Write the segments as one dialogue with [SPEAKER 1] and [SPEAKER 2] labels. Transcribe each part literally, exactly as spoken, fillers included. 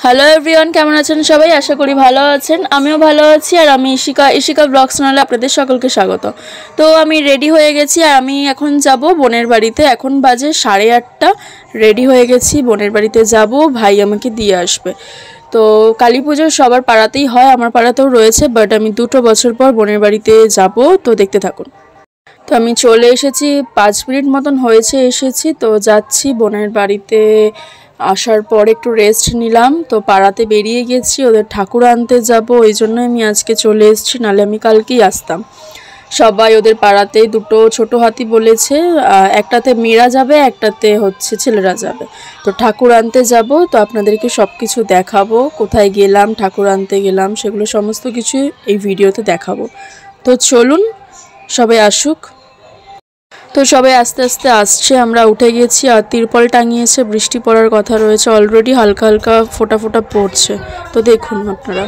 [SPEAKER 1] Hello everyone, কেমন আছেন সবাই? আশা করি ভালো আছেন। আমিও ভালো আছি। আর আমি ইশিকা ইশিকা ব্লগস চ্যানেলে আপনাদের সকলকে স্বাগত। তো আমি রেডি হয়ে গেছি আর আমি এখন যাব বোনের বাড়িতে। এখন বাজে সাড়ে আটটা। রেডি হয়ে গেছি, বোনের বাড়িতে যাব, ভাই আমাকে দিয়ে আসবে। তো কালীপুজো সবার পাড়াতেই হয়, আমার পাড়াতেও রয়েছে, বাট আমি দুটো বছর পর বোনের বাড়িতে যাব। তো দেখতে থাকুন। তো আমি চলে এসেছি, পাঁচ মিনিট মতন হয়েছে এসেছি। তো যাচ্ছি বোনের বাড়িতে। আসার পর একটু রেস্ট নিলাম, তো পাড়াতে বেরিয়ে গেছি, ওদের ঠাকুর আনতে যাব, ওই জন্য আমি আজকে চলে এসেছি, নাহলে আমি কালকেই আসতাম। সবাই ওদের পাড়াতে দুটো ছোট হাতি বলেছে, একটাতে মেয়েরা যাবে, একটাতে হচ্ছে ছেলেরা যাবে। তো ঠাকুর আনতে যাব, তো আপনাদেরকে সব কিছু দেখাবো, কোথায় গেলাম, ঠাকুর আনতে গেলাম, সেগুলো সমস্ত কিছু এই ভিডিওতে দেখাবো। তো চলুন সবাই আসুক। তো সবাই আস্তে আস্তে আসছে, আমরা উঠে গেছি। আর তিরপল টাঙিয়েছে, বৃষ্টি পড়ার কথা রয়েছে, অলরেডি হালকা হালকা ফোঁটা ফোঁটা পড়ছে। তো দেখুন আপনারা।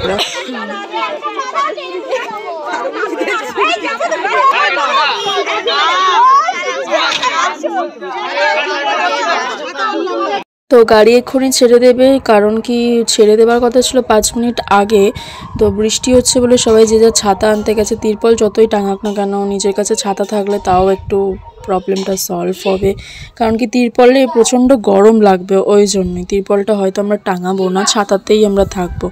[SPEAKER 1] তো গাড়ি এক্ষুনি ছেড়ে দেবে, কারণ কি ছেড়ে দেবার কথা ছিল পাঁচ মিনিট আগে। তো বৃষ্টি হচ্ছে বলে সবাই যে যার ছাতা আনতে গেছে। তিরপল যতই টাঙাক না কেন, নিজের কাছে ছাতা থাকলে তাও একটু প্রবলেমটা সলভ হবে। কারণ কি তিরপলে প্রচণ্ড গরম লাগবে, ওই জন্যই তিরপলটা হয়তো আমরা টাঙাবো না, ছাতাতেই আমরা থাকবো।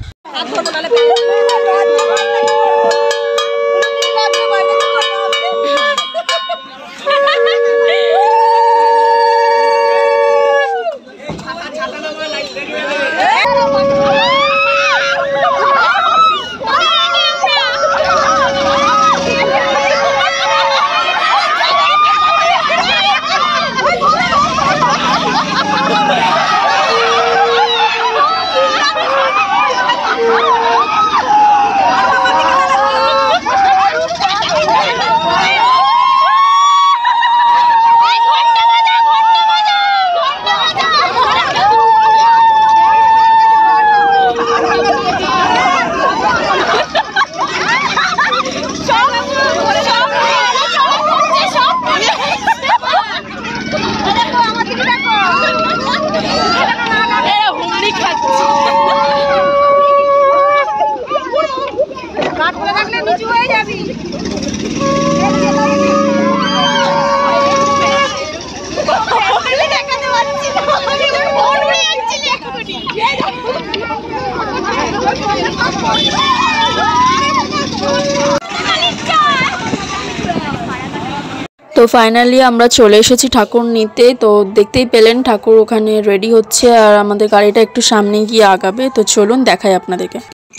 [SPEAKER 1] তো ফাইনালি আমরা চলে এসেছি ঠাকুর নিতে। তো দেখতেই পেলেন ঠাকুর ওখানে রেডি হচ্ছে, আর আমাদের গাড়িটা একটু সামনে গিয়ে আগাবে। তো চলুন দেখাই আপনাদেরকে।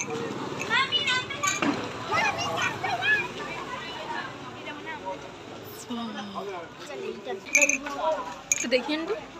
[SPEAKER 1] দেখেন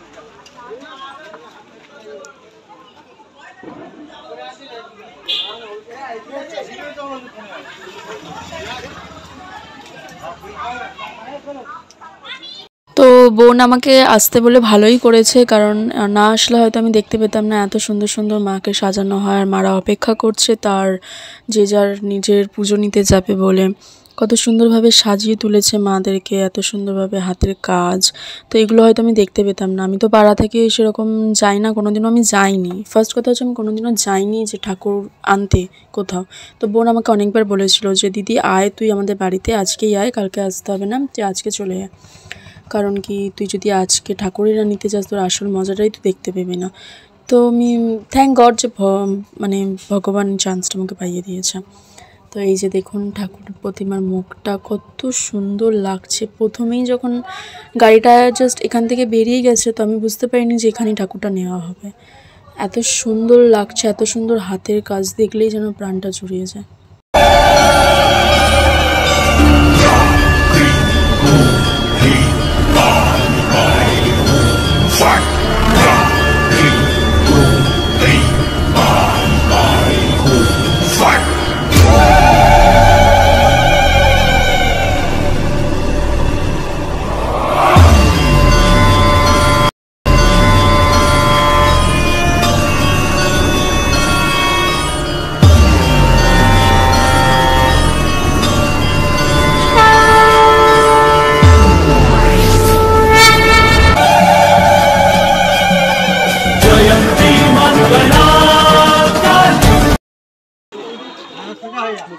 [SPEAKER 1] তো বোন আমাকে আসতে বলে ভালোই করেছে, কারণ না আসলে হয়তো আমি দেখতে পেতাম না। এত সুন্দর সুন্দর মাকে সাজানো হয়, আর মারা অপেক্ষা করছে তার যে যার নিজের পুজো নিতে যাবে বলে। কত সুন্দরভাবে সাজিয়ে তুলেছে মাদেরকে, এত সুন্দরভাবে হাতের কাজ। তো এগুলো হয়তো আমি দেখতে পেতাম না, আমি তো পাড়া থেকে সেরকম যাই না, কোনোদিনও আমি যাইনি। ফার্স্ট কথা হচ্ছে আমি কোনোদিনও যাইনি যে ঠাকুর আনতে কোথাও। তো বোন আমাকে অনেকবার বলেছিল যে দিদি আয়, তুই আমাদের বাড়িতে আজকেই আয়, কালকে আসতে হবে না, তুই আজকে চলে আয়। কারণ কি তুই যদি আজকে ঠাকুরেরা নিতে যাস, তোর আসল মজাটাই তুই দেখতে পেবি না। তো আমি থ্যাংক গড যে মানে ভগবান চান্সটা আমাকে পাইয়ে দিয়েছে। তো এই যে দেখুন ঠাকুর প্রতিমার মুখটা কত সুন্দর লাগছে। প্রথমেই যখন গাড়িটা জাস্ট এখান থেকে বেরিয়ে গেছে, তো আমি বুঝতে পারিনি যে এখানেই ঠাকুরটা নেওয়া হবে। এত সুন্দর লাগছে, এত সুন্দর হাতের কাজ দেখলেই যেন প্রাণটা জুড়িয়ে যায়।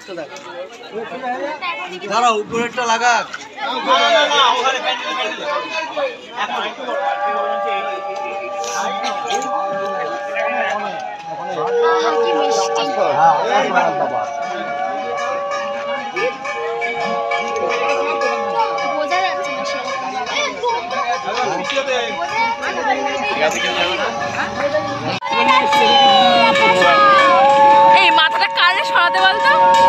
[SPEAKER 2] দাঁড়াও উপরেরটা লাগা।
[SPEAKER 1] এই মাথাটা কারে সরাতে বলতো?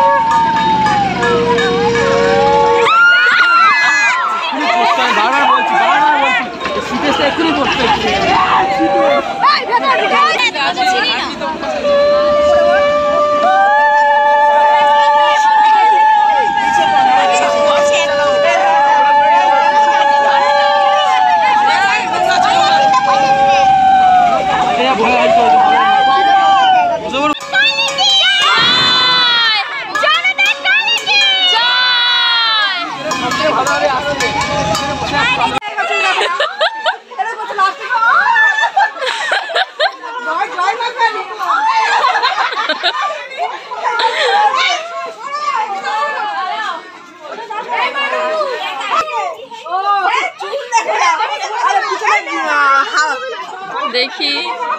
[SPEAKER 1] দেখি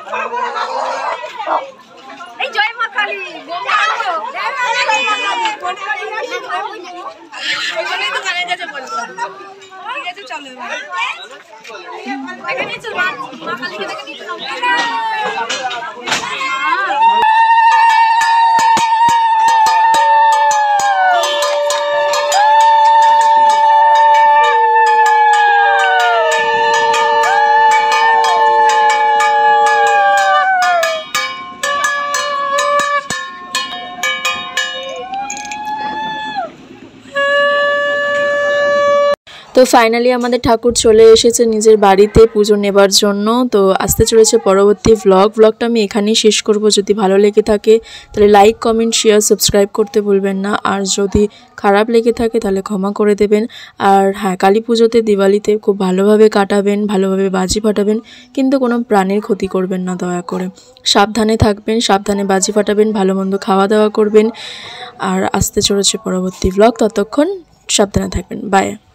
[SPEAKER 1] এই জয় মা কালী তো ফাইনালি আমাদের ঠাকুর চলে এসেছে নিজের বাড়িতে পুজো নেবার জন্য। তো আসতে চলেছে পরবর্তী ভ্লগ। ভ্লগটা আমি এখানেই শেষ করব। যদি ভালো লেগে থাকে তাহলে লাইক কমেন্ট শেয়ার সাবস্ক্রাইব করতে ভুলবেন না। আর যদি খারাপ লেগে থাকে তাহলে ক্ষমা করে দেবেন। আর হ্যাঁ, কালী পুজোতে দিওয়ালিতে খুব ভালোভাবে কাটাবেন, ভালোভাবে বাজি ফাটাবেন, কিন্তু কোনো প্রাণের ক্ষতি করবেন না দয়া করে। সাবধানে থাকবেন, সাবধানে বাজি ফাটাবেন, ভালো মন্দ খাওয়া দাওয়া করবেন। আর আসতে চলেছে পরবর্তী ভ্লগ। ততক্ষণ সাবধানে থাকবেন। বাই।